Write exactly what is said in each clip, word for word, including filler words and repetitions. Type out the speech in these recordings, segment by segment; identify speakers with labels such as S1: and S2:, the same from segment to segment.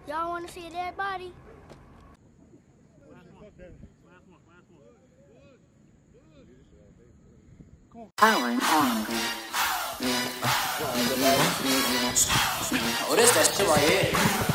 S1: Y'all want to see a dead body?
S2: Powering on.
S3: Oh, this that shit right here.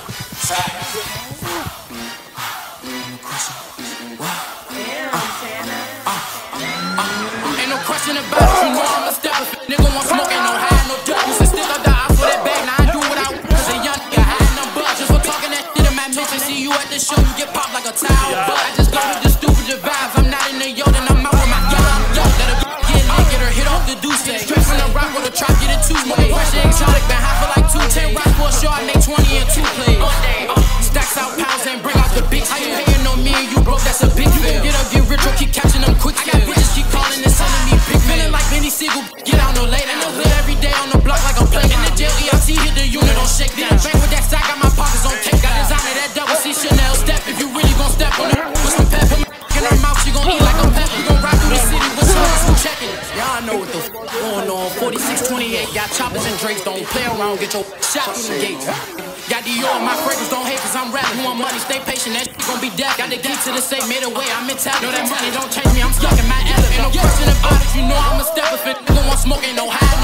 S3: Ain't no question about it, you know I'm a stepper. Nigga want smoke, ain't no high, no duck. Used to stick up the eye for that bag, now I do what I want. Cause a young nigga high and I'm buzzed. Just for talking that shit in my mission. See you at the show, you get popped like a towel. But I just go with the stupid vibes. I'm not in the yo, then I'm out with my young. Let her get lit, get her hit off the deuce. Straight from the rock with a trap, get it two way. Pressure exotic, been high for like two ten rocks for a show. I make twenty and two plays. Stacks out pounds and bring out the big. How you hating on me and you broke? That's a big fail. Get up, get rich or keep catching them quick. I got bitches keep calling and sending me big. Feeling like Benny Siegel, get out no late. In the hood every day on the block like I'm playing. In the jail, E I T hit the unit, don't shake down. Bang with that stack, got my pockets on tape. Got designer that double C Chanel step. If you really gon' step on the with some pepper in her mouth, she gon' eat like a pepper. You gon' ride through the city with slugs who checking it. Y'all know what the f going on. forty-six twenty-eight, got choppers and drakes. Don't play around, get your shot engaged. Got Dior, my fragrance don't hate cause I'm rapping. You want money, stay patient, that shit gon' be death. Got the key to the safe, made a way, I'm in town. Know that money don't change me, I'm stuck in my element. Ain't no question about it, you know I'm a stepper. Fit nigga want smoke, ain't no high.